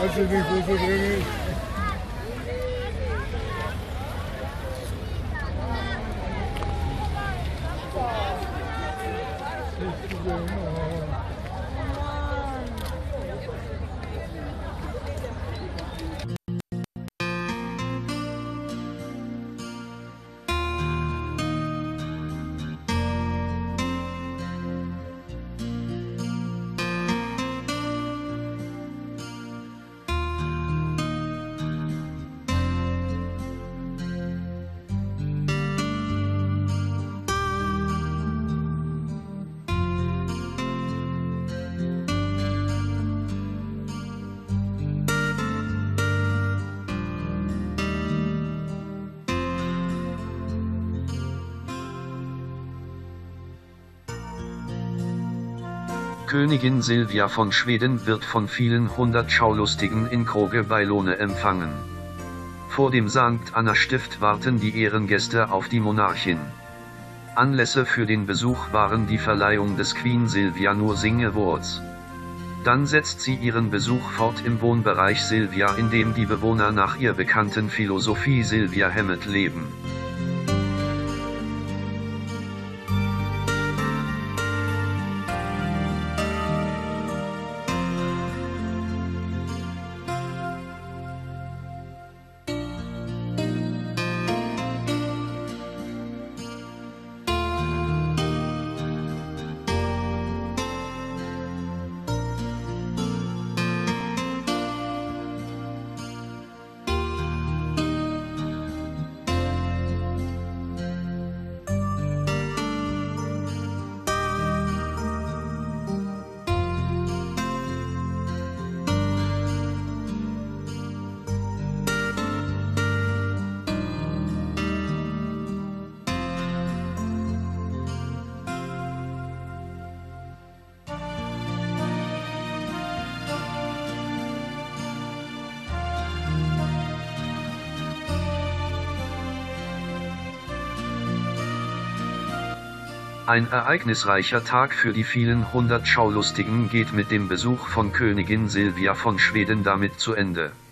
du nicht, wo sie drin ist? Königin Silvia von Schweden wird von vielen hundert Schaulustigen in Kroge bei Lohne empfangen. Vor dem Sankt Anna Stift warten die Ehrengäste auf die Monarchin. Anlässe für den Besuch waren die Verleihung des Queen Silvia Nursing Awards. Dann setzt sie ihren Besuch fort im Wohnbereich Silvia, in dem die Bewohner nach ihr bekannten Philosophie Silvia Hammett leben. Ein ereignisreicher Tag für die vielen hundert Schaulustigen geht mit dem Besuch von Königin Silvia von Schweden damit zu Ende.